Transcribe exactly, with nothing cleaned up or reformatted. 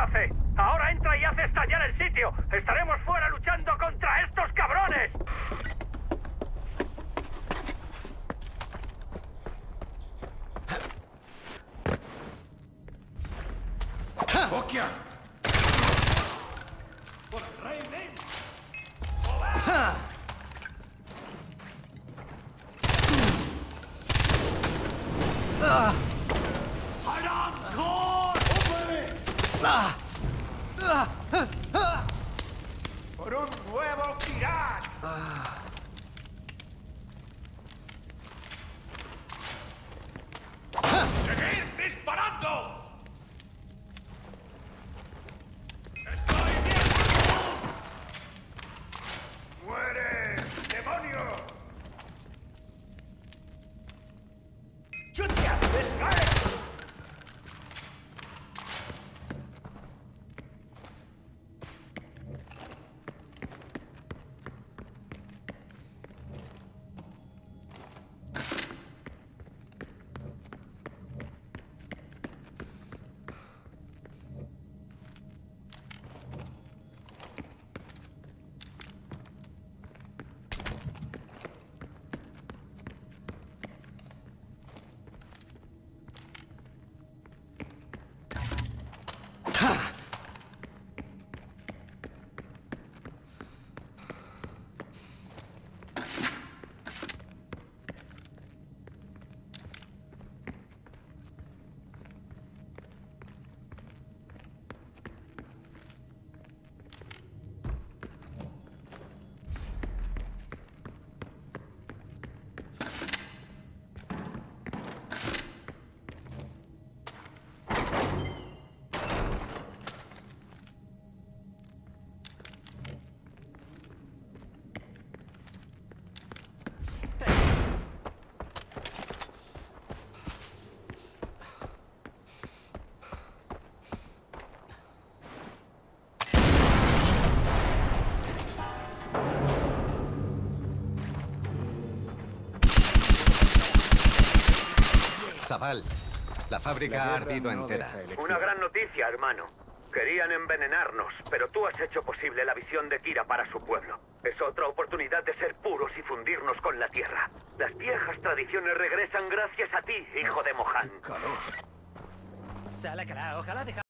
hace. Ahora entra y hace estallar el sitio. Estaremos fuera luchando contra estos cabrones. ¡Bokia! ¡Por el rey, ven! ¡Ah! ¡Por un nuevo pirata! ¡Seguid disparando! ¡Estoy bien! ¡Muere, demonio! ¡Chutia! ¡Descae! Zaval, la fábrica ha ardido entera. Una gran noticia, hermano. Querían envenenarnos, pero tú has hecho posible la visión de Kira para su pueblo. Es otra oportunidad de ser puros y fundirnos con la tierra. Las viejas tradiciones regresan gracias a ti, hijo de Mohan. Ojalá dejar